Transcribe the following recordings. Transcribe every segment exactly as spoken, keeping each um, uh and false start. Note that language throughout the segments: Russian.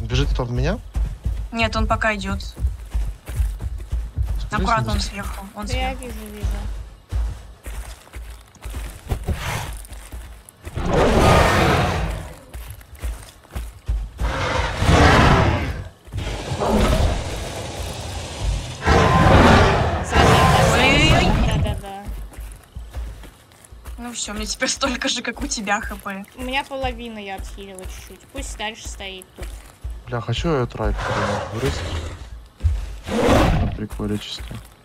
Бежит кто в меня? Нет, он пока идет. Аккуратно он сверху. Он Да сверху. я вижу, вижу. Да-да-да. Ну все, мне теперь столько же, как у тебя хп. У меня половина я отхилила чуть-чуть. Пусть дальше стоит тут. Бля, хочу я трайк вырезать. Прикольно чисто.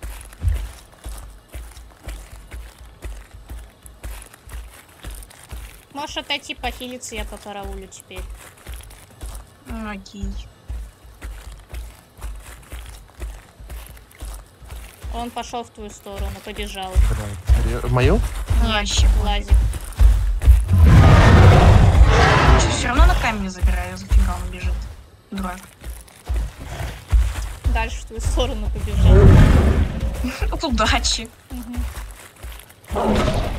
Можешь отойти, похилиться, я по караулю теперь. Ну, окей. Он пошел в твою сторону, побежал. Бля, в мою? Вообще. Лазик. Все равно на камень забираю, зафига он бежит. Дурак. Дальше в твою сторону побежал. Вот удачи. Угу.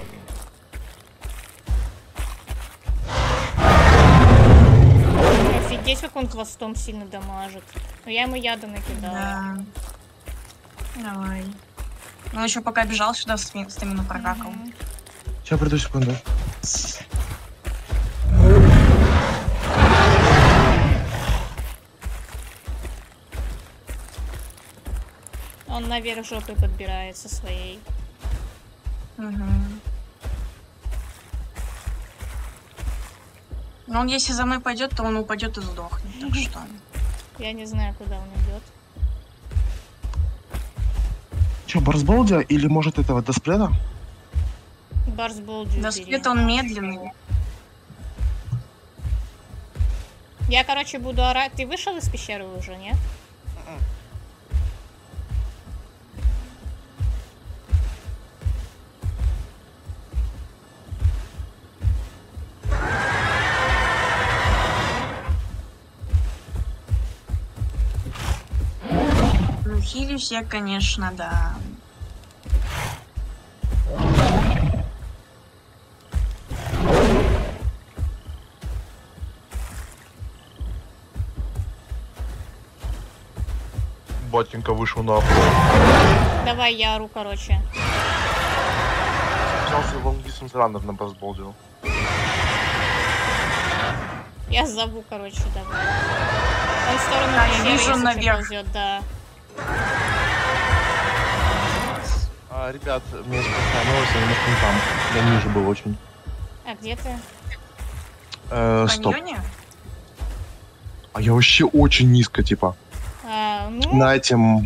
Офигеть, как он хвостом сильно дамажит. Но я ему яда накидала. Да. Давай. Он еще пока бежал сюда, стамину прокакал. Угу. Сейчас приду, секунду. Он наверх жопой подбирается своей. Угу. Но он если за мной пойдет, то он упадет и сдохнет. Так что. Я не знаю, куда он идет. Че, Барсболдия или может этого Десплета? Барсболдию Да, бери. свет он медленный. Я, короче, буду орать. Ты вышел из пещеры уже, нет? Ну, хилюсь я, конечно, да. Батенька вышел на. Давай я ору, короче. Взялся лонгдистом ранов на Барсболдию. Я зову, короче, давай. Он в сторону Да, я пещеры, вижу если наверх. ползет, да. А, ребят, у меня есть плохая новость, я немножко не там. Я ниже был очень. А где ты? Э, В стоп. каньоне? А я вообще очень низко, типа. А, ну, На этим...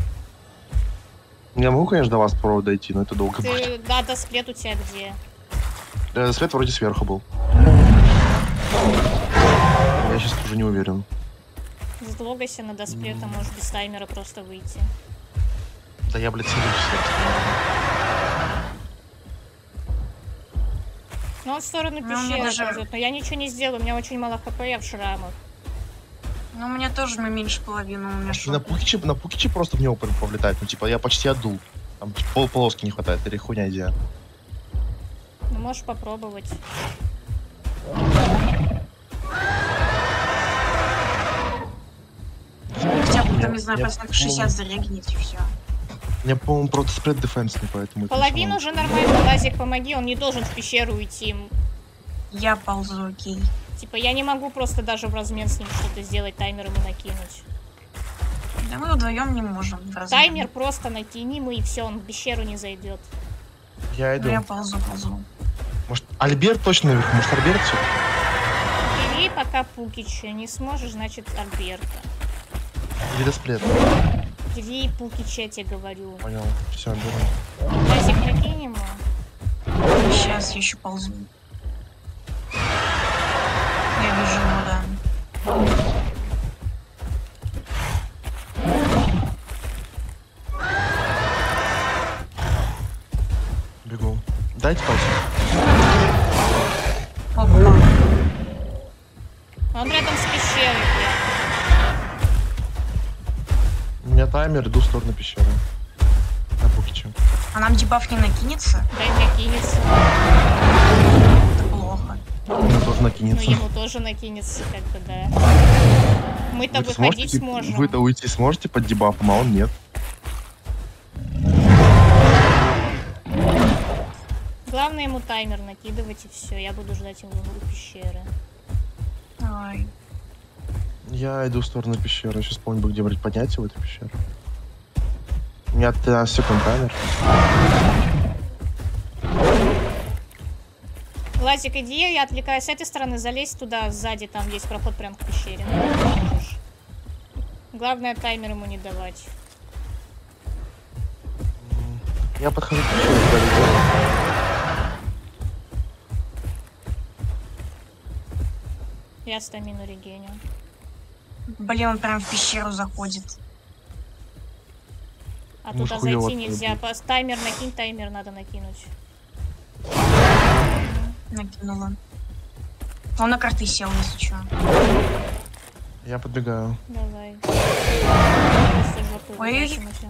Я могу, конечно, до вас попробовать дойти, но это долго будет. ты, да, досплет у тебя где? Э, свет вроде сверху был. Я сейчас уже не уверен. Задлогайся на досплета, можешь без таймера просто выйти. Да я, блядь, сидел сейчас. Ну, он в сторону Ну, мне пещеры даже- ползет, но я ничего не сделаю, у меня очень мало хп, я в шрамах. Ну, у меня тоже меньше половины, у меня На шок. Пукиче, на Пукиче просто в него повлетает. Ну, типа, я почти отдул. Там пол полоски не хватает, или хуйня идея. Ну, можешь попробовать. Хотя бы, там, не знаю, Я- процентов шестьдесят зарегните, все. У меня, по-моему, просто спред дефенсный, поэтому... это Половину ничего. уже нормально, Лазик, помоги, он не должен в пещеру уйти. Я ползу, окей. Типа, я не могу просто даже в размен с ним что-то сделать, таймер ему накинуть. Да мы вдвоем не можем. в размен. Таймер просто накини ему, и все, он в пещеру не зайдет. Я Ну, иду. я ползу, ползу. Может, Альберт точно наверху? Может, Альберт все? Бери пока Пукича, не сможешь, значит, Альберта. Или десплет? Бери Пукича, я тебе говорю. Понял. Все, беру. Лазик, накинь ему. Сейчас я еще ползу. Я вижу его, да. Бегу. Дайте пальцем. Опа. Он рядом с пещерой, блядь. У меня таймер, иду в сторону пещеры. На Пукиче. А нам дебаф не накинется? Дай накинется. Это плохо. Ему тоже Ну, накинется. ему тоже накинется, как бы, да. Мы-то Вы выходить сможете- сможем. Вы-то уйти сможете под дебафом, а он нет. Главное ему таймер накидывать и все. Я буду ждать его у пещеры. Давай. Я иду в сторону пещеры. Сейчас помню, где брать поднять его, эту пещеру. У меня тринадцать секунд таймер. Лазик, иди, я отвлекаю с этой стороны, залезь туда, сзади, там есть проход прям к пещере. Ну, можешь. Главное таймер ему не давать. Я подхожу к пещере. сзади. Я стамину регеню. Блин, он прям в пещеру заходит. А Ну, туда хуёво зайти это нельзя. будет. Пос- Таймер накинь, таймер надо накинуть. Накинула. Он на карты сел, если что. Я подбегаю. Давай. Просто жопу Ой. выбрасывайте.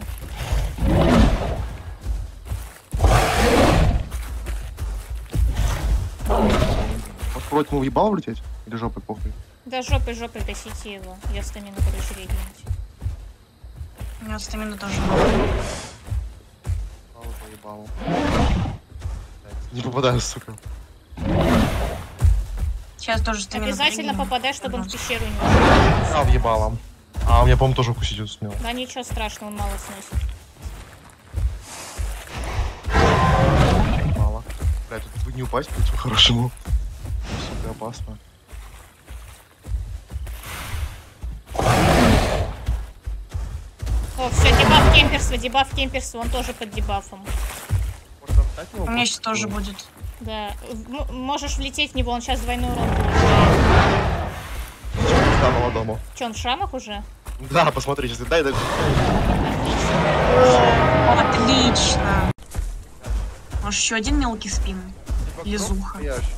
Попробовать ему в ебало влететь? Или жопой похуй? Да жопой, жопой гасите его. Я стамину, короче, регенить. У него стамина тоже мало. Ебало по ебалу. Не попадаю, сука. Сейчас тоже стамина. Обязательно прыгнем. попадай, чтобы он в Пожалуйста. пещеру не ушел. А, въебало. А, у меня, по-моему, тоже укусить успел. Да ничего страшного, он мало сносит. Мало. Блядь, тут бы не упасть, блядь, по-хорошему. Сука, опасно. О, все, дебаф кемперства, дебаф кемперства, он тоже под дебафом. Можно встать его У меня просто? сейчас тоже будет. Да, в- м- можешь влететь в него, он сейчас двойной урон получает. Да, молодому. Че, он в шрамах уже? Да, посмотри, сейчас дай, дай. Отлично. Может, еще один мелкий спин? Лизуха. Я ощущу.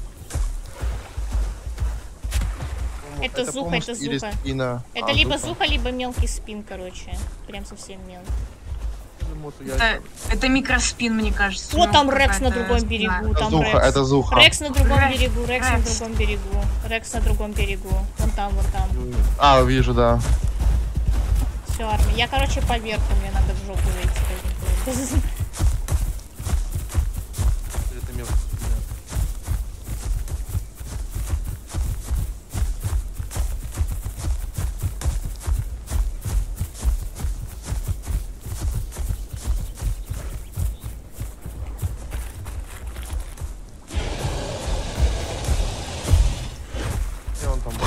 Это Зуха, по-моему, это или Зуха. спина. Это А, либо Зуха, либо мелкий спин, короче. Прям совсем мелкий. Это, это микроспин, мне кажется. О, Ну, там Рекс на какая-то другом берегу, спина. Это там Зуха, Рекс. это Зуха. Рекс на другом Рекс, берегу, Рекс на Рекс. другом берегу. Рекс на другом берегу. Вон там, вон там. А, вижу, да. Все, армия. Я, короче, поверху, мне надо в жопу выйти. Это мелко. Где он там?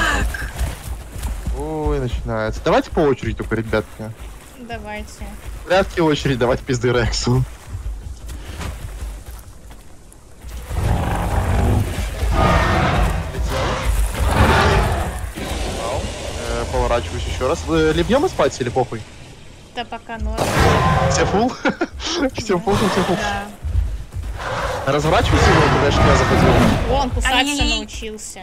Ой, начинается. Давайте по очереди только, ребятки. Давайте. Порядке очередь, давайте пизды Рексу. Э, Поворачиваюсь еще раз. Э, Либьем и спать или похуй? Да пока норм. Все фул? Все фул, все фул. Да. Разворачивайся его, когда я заходил. О, он кусаться Ай-яй-яй. научился.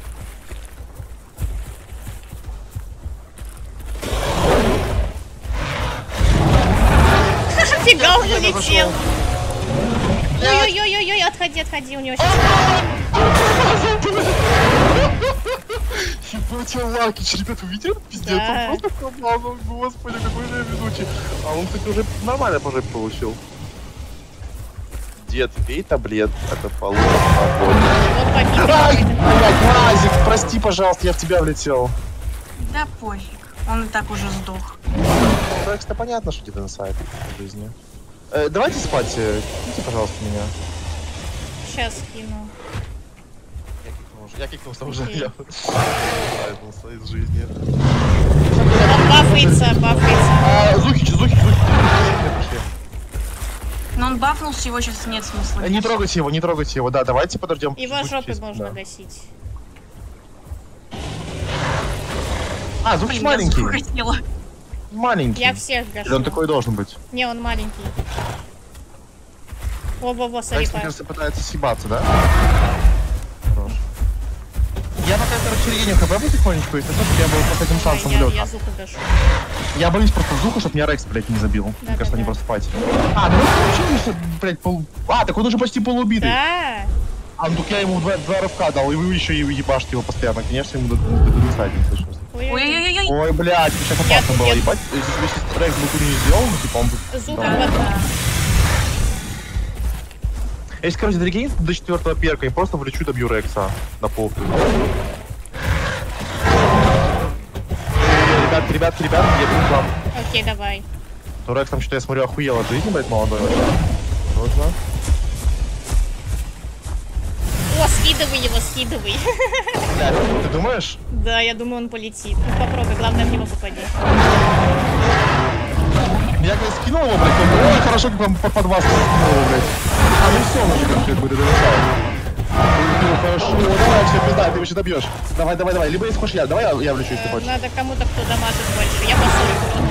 Фига, он улетел. Ой-ой-ой-ой, отходи, отходи, у него сейчас... Ебать, я Лакич, ребят, вы видели? Пиздец, Да. он просто пропал, ну, господи, какой же я везучий. А он, кстати, уже нормально по жопе получил. Дед, пей таблет, это получится спокойно. Вот побитый. Ай, блядь, Мазик, прости, пожалуйста, я в тебя влетел. Да пофиг. Он и так уже сдох. Рекс-то понятно, что тебе на сайт в жизни. Э, давайте спать, э, киньте, пожалуйста, меня. Сейчас кину. Я кикнул уже. Я кикнулся уже, Окей. я сайпнулся из жизни. Он бафается, бафается. А, Зухич, Зухич, Зухич. Пошли. Но он бафнулся, его сейчас нет смысла. Э, Не трогайте его, не трогайте его, да, давайте подождем. Его Зухич жопой есть, можно да. гасить. А, Зухич Блин, я маленький. Зуху хотела. Маленький. Я всех Или гашу. он такой должен быть? Не, он маленький. Во-во-во, смотри, Рекс, мне кажется, пытается съебаться, да? Хорош. Я пока, короче, регеню хп потихонечку, если что, чтобы я был последним шансом я, влёт. я Зуху гашу. Я боюсь просто Зуха, чтобы меня Рекс, блядь, не забил. Мне Да-да-да. кажется, они просто файтят. А, ну вообще, что, блядь, пол... А, так он уже почти полуубитый. Да. А, ну так я ему два, два рывка дал, и вы еще и ебашьте его постоянно. Конечно, ему додвисать не слышно. Ой-ой-ой. Ой-ой-ой. Ой, блядь, сейчас Я опасно тут- было я- ебать. Если бы сейчас трек бы не сделал, ну, типа он бы... Зуб Да. в одном. Если, короче, дорогие до четвертого перка, я просто влечу, добью Рекса на пол. Ребятки, ребятки, ребятки, я беру к вам. Окей, давай. Ну, Рекс там что-то, я смотрю, охуел от жизни, блядь, молодой вообще. Точно. О, скидывай его, скидывай. Блядь, ты думаешь? Да, я думаю, он полетит. Ну, попробуй, главное в него попади. Я когда скинул его, блядь, он, ой, хорошо, как вам под вас скинул его, блядь. А, ну все, ну, как, как бы, ты довисал. Ну, хорошо, давай, все, пизда, ты его еще добьешь. Давай, давай, давай, либо если хочешь я, давай я, я влечу, если ты хочешь. Надо кому-то, кто дамажит больше. Я посылку.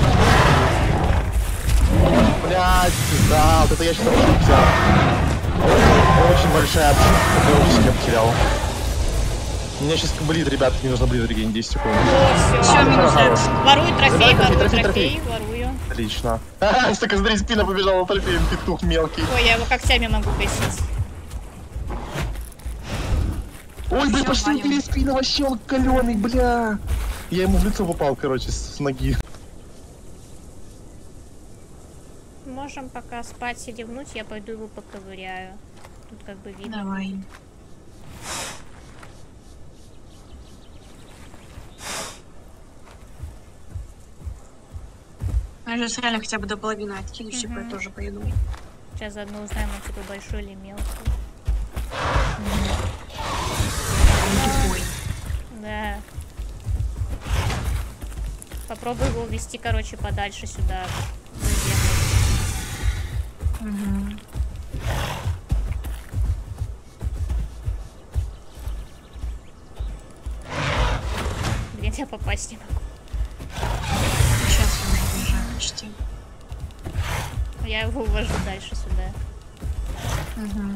Блядь, да, вот это я сейчас ошибся. Очень большая ошибка, я очень сильно потерял. Меня сейчас болит, ребят, мне нужно ближе регень, десять секунд. О, Все, все. минус Рекс. Ворую трофей, Давай, ворую трофей, трофей, трофей. ворую. Отлично. Ха-ха, сука, смотри, спина побежала трофеем, петух мелкий. Ой, я его когтями могу гасить. Ой, блин, Всё, почти валим. убили спину, вообще он каленый, бля. Я ему в лицо попал, короче, с, с ноги. Можем пока спать и ревнуть, я пойду его поковыряю. Тут как бы видно. Давай. Я сейчас реально хотя бы до половины откинусь, типа я Мгм. тоже поеду. Сейчас заодно узнаем, он типа большой или мелкий. Он тупой. Да. Попробуй его увести, короче, подальше сюда. за землю. Мгм. Блин, я попасть не могу. Сейчас я уже уезжаю почти. Я его увожу дальше сюда. Угу.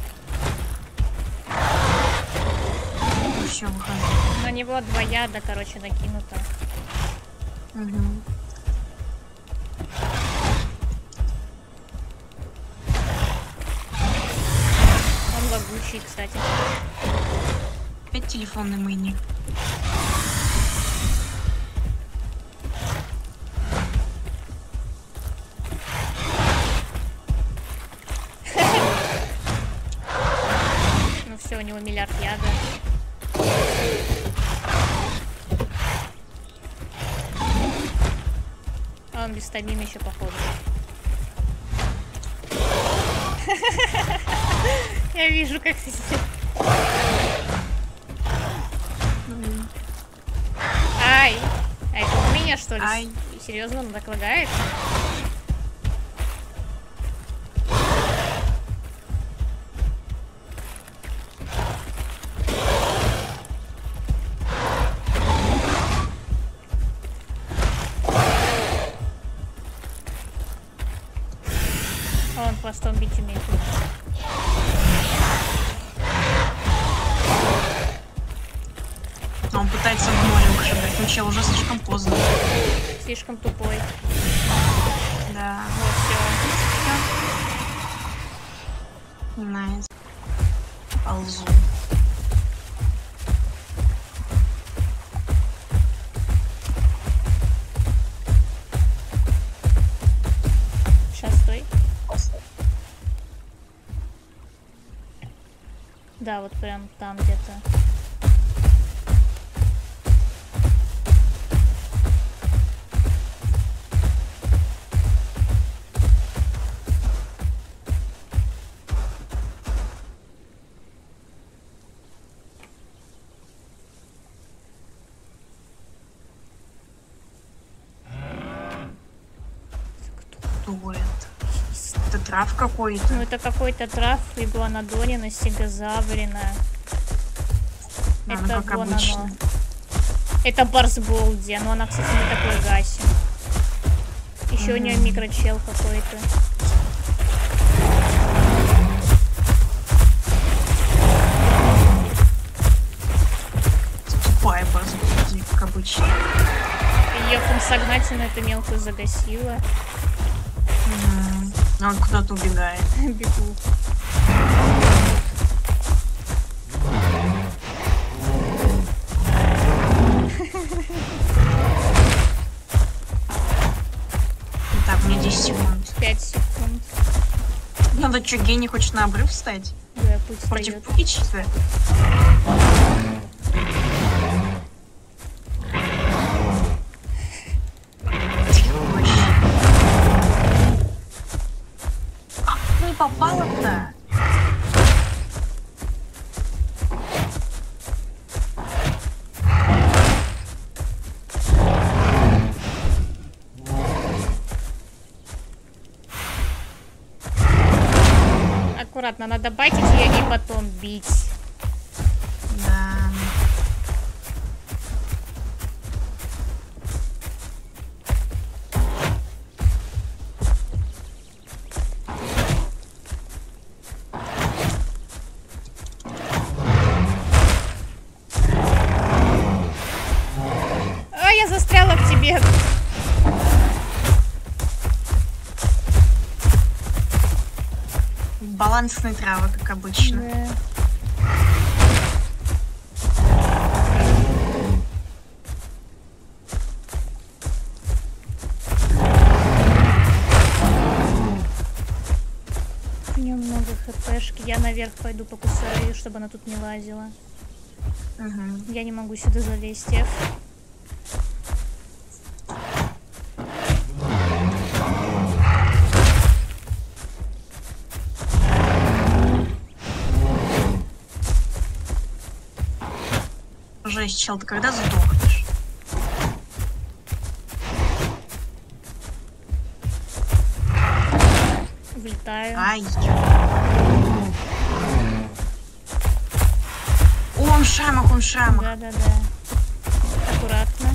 Все, выхожу. На него два яда, короче, накинуто. Угу. Он лагучий, кстати. Опять телефонный майник. Ну все, у него миллиард яда. А он без стамина еще походу. Я вижу, как ты сделал. Ай! А это у меня что ли? Ай. Серьезно, он так лагает? А он хвостом бить умеет. А он пытается в море ушибать. Ну чел, уже слишком поздно. Слишком тупой. Да. Вот все. Найс. Ползу. Сейчас стой. Да, вот прям там где-то. Кто это? Это трав какой-то. Ну это какой-то трав, игуанодонина, сигазаврина. Да, Это ну, как вон обычно. оно. Это барсболди, но она, кстати, не такой гасим. Еще у нее микрочел какой-то. Тупая база, как обычно. Ее функционально эту мелкую загасила. Мгм. Он куда-то убегает. Бегу. десять секунд. пять секунд. Надо что, гений хочет на обрыв встать? Да, путь Против встает. птичества? Как ты не попала-то? Аккуратно, надо байтить ее и потом бить. Да. А, я застряла в тебе. Балансные травы, как обычно. Да. У нее много хпшки. Я наверх пойду покусаю ее, чтобы она тут не лазила. Угу. Я не могу сюда залезть, Эф. Жесть, чел, ты когда сдохнешь? Влетаю. Ай. О, он в шрамах, он в шрамах. Да-да-да. Аккуратно.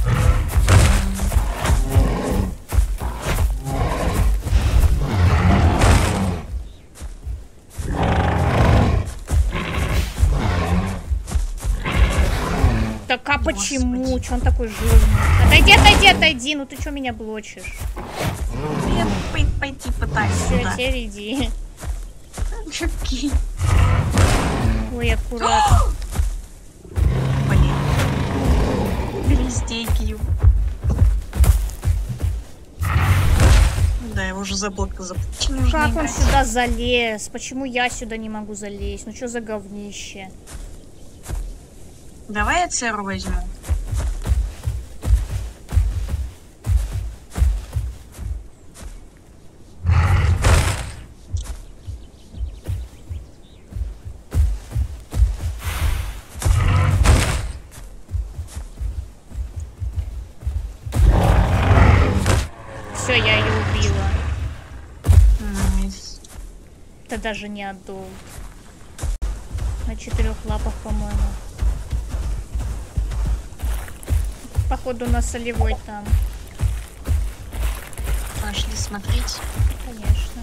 Так а почему? Че он такой жирный? Отойди, отойди, отойди. Ну ты что меня блочишь? Я пой- пойти пытаюсь Все, сюда. теперь иди. Окей. Ой, аккуратно. Блин. Перестейки. Да, я уже заблокал запутать. Как он сюда залез? Почему я сюда не могу залезть? Ну что за говнище? Давай я церу возьму. Все, я ее убила. Найс. Это даже не отдул. На четырех лапах, по-моему. Походу на солевой там. Пошли смотреть. Конечно.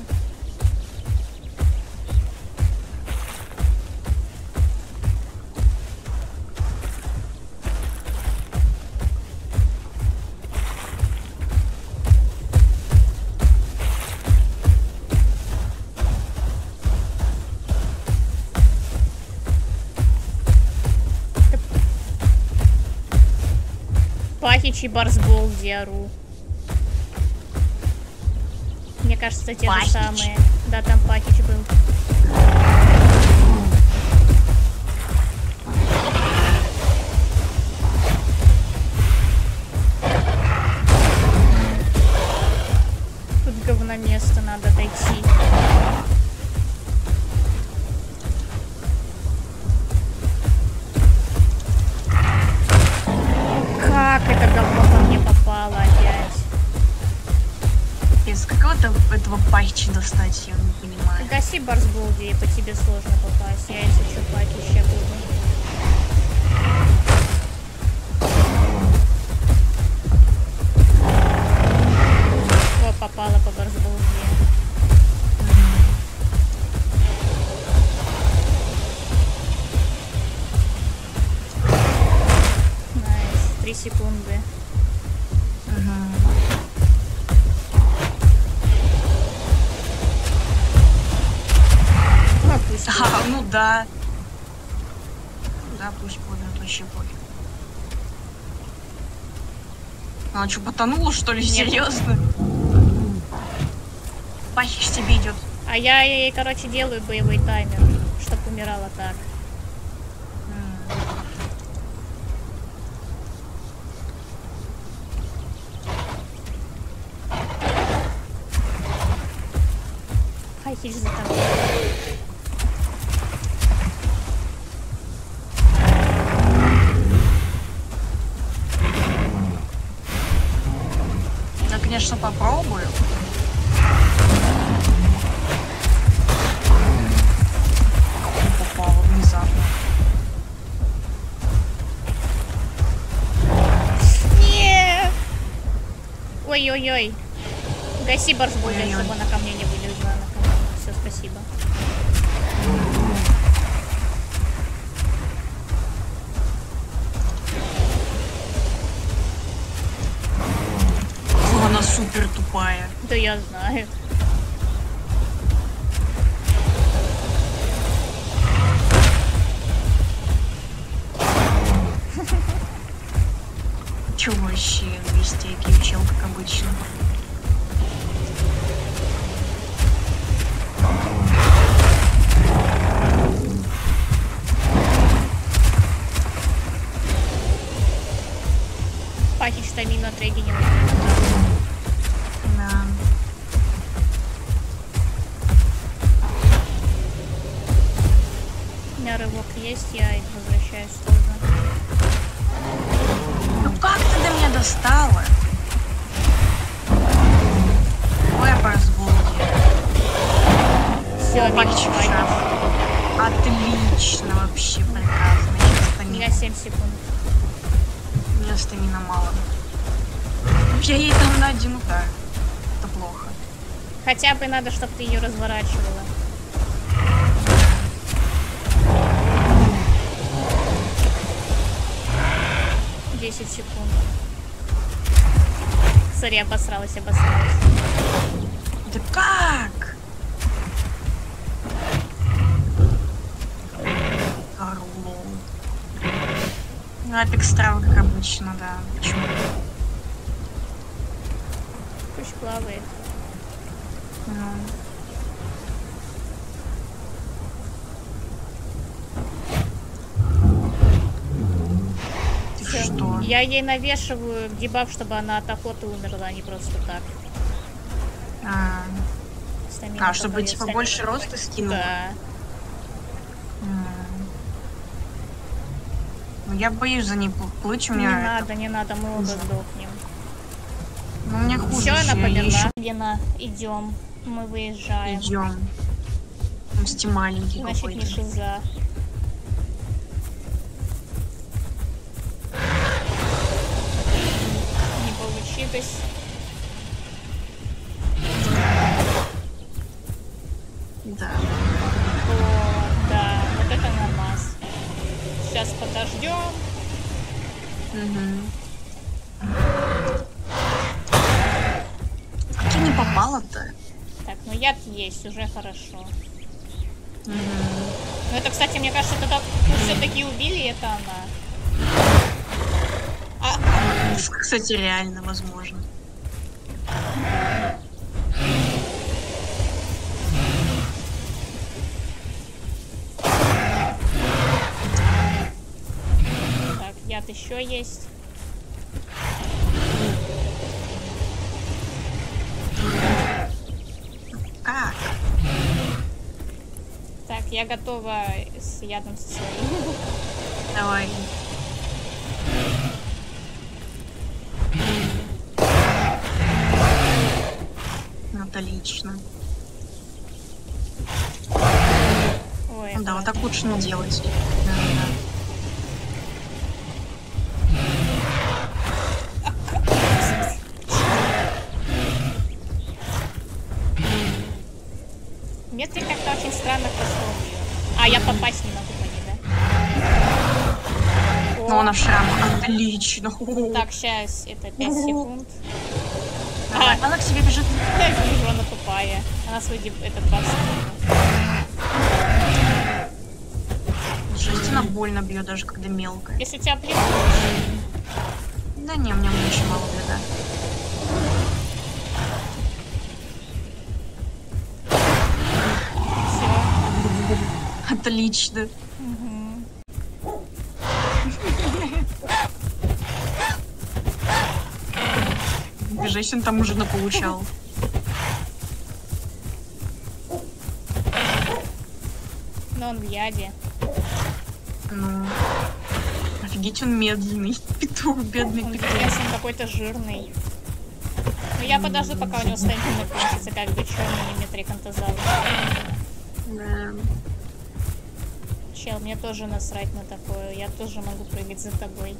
Пахич и Барсбол, Диару. Мне кажется, те Пахич? же самые. Да, там Пахич был. Тут говноместо, надо дойти. Как это говно по мне попало опять? Из какого-то этого пахчи достать, я не понимаю. Гаси Барсболди, по тебе сложно попасть. Я если что, пахища буду. О, попала по Барсболди. Найс, три секунды. Ну, пусть будет. А, ну да. Да, пусть будет, вообще пофиг. Она что, потонула, что ли? Нет. Серьезно? Пахич тебе идет. А я ей, короче, делаю боевой таймер, чтоб умирала так. Пахич за тобой. Я, конечно, попробую. Попала внезапно. Нет! Ой-ой-ой. Гаси борзбуля, Ой-ой-ой. чтобы она ко мне не вылезла. Все, спасибо. Фу, она супер тупая. Да я знаю. Чё вообще, вестейки учил, как обычно. Пахич стамину отрегенерует. Да. У меня рывок есть, я возвращаюсь тоже. Ну как ты до меня достала? Ой, я разбулки. Все, Пахич Пахич. Отлично, вообще прекрасно. Сейчас У меня стамина. семь секунд. У меня стамина мало. Я ей там на один удар. Это плохо. Хотя бы надо, чтобы ты ее разворачивала. десять секунд. Сори, обосралась, обосралась. Да как? Орлол. Ну, Апекс трав, как обычно, да. Почему? Пусть плавает. Ну. Ты Всё. что? Я ей навешиваю дебаф, чтобы она от охоты умерла, а не просто так. А, Стамина а чтобы попадёт. типа Стамина. больше роста скинула? Да. М. Ну, я боюсь за ней пл- плыть, у Не меня... надо, не надо, мы оба Не знаю. сдохнем. Ну, мне хуже. Все, она ещё, я померла. ещё- Лена, идем. Мы выезжаем. Идем. Мсти маленький Значит, какой-то. не шиза. Не получилось. Да. О, да, вот это нормас. Сейчас подождем. Угу. Как я не попала-то? Так, ну яд есть, уже хорошо. Угу. Ну это, кстати, мне кажется, это все-таки убили, это она. А, Кстати, реально возможно. так, яд еще есть. Как? Так, я готова с ядом со своим. Давай. Ну, отлично. Ой, Ну да, это- вот так лучше не делать. Да, да. Мне ты как-то очень странно пошел ее. А, я попасть не могу по ней, да? Ну, О, она в шрам. Отлично. так, сейчас, это пять секунд. Давай. Она к тебе бежит. Я вижу, она тупая. Она свой дип- этот баф скинула. Жесть, она больно бьет, даже когда мелкая. Если тебя плюс, Да не, мне очень мало беда. Отлично. Женщин там уже наполучал. Но он в яде. Ну, офигеть, он медленный. Петух, бедный Он петух. интересный, он какой-то жирный. Но я подожду, пока у него стамина кончится, как бы черный мимитрикантозавр. Да. Чел, мне тоже насрать на такое. Я тоже могу прыгать за тобой.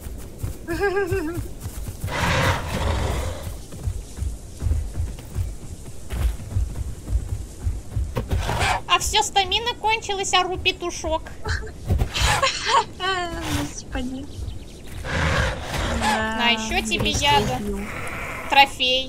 А все, стамина кончилась, ору петушок. Господи. На, еще тебе яда. Трофей.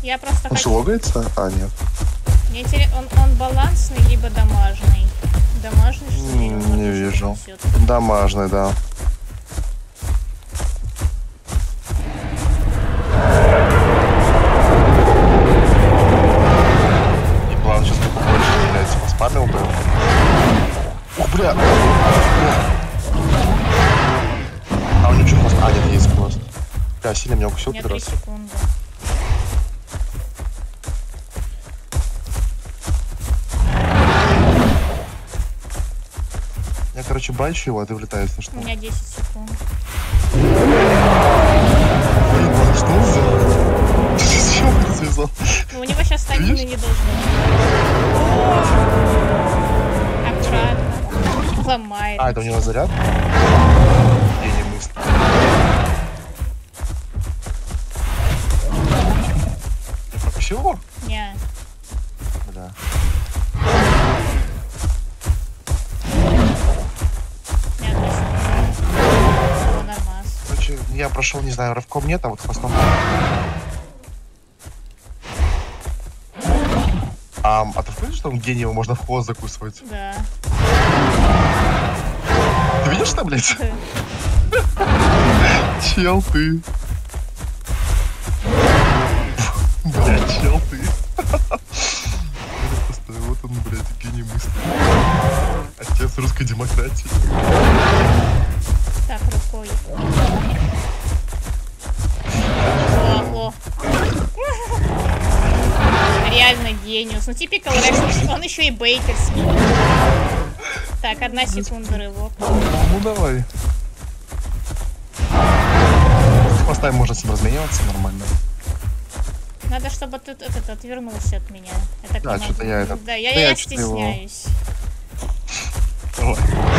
Я просто Он что, хочу... логается? А, нет. Мне интерес... он, он балансный, либо дамажный. Дамажный, что ли? М, Вот Не еще вижу. несет. Дамажный, да. И план сейчас как больше стреляется. Поспамил бы. Ух, бля! А у него что, хвост? А, нет, есть хвост. Бля, сильно меня У укусил меня первый три раз. секунды. Я, короче, банчу его, а ты влетаешь на что? У меня десять секунд. Что он сделал? С чего ты связал? Ну, у него сейчас стамины не должно быть. Аккуратно. Ломает. А, это у него заряд? Я не мыслю. Ты пропустил его? Не. Бля. Не одной секунды. О, нормас. Короче, я прошел, не знаю, рывком нет, а вот хвостом. А, а ты в курсе, что там гениева можно в хвост закусывать? Да. Ты видишь что, блядь? Чел ты. Блядь, чел ты. Вот он, блядь, гений мысли. Отец русской демократии. Так, рукой. О, о. Реально гениус. Ну, типикал Рекс, он еще и бейкерский. Так, одна секунда рывок. Ну, давай. Поставим, можно с ним размениваться нормально. Надо, чтобы ты этот отвернулся от меня. Я так Да, не что-то могу. я это- Да, я, да я я что-то его- стесняюсь. Давай.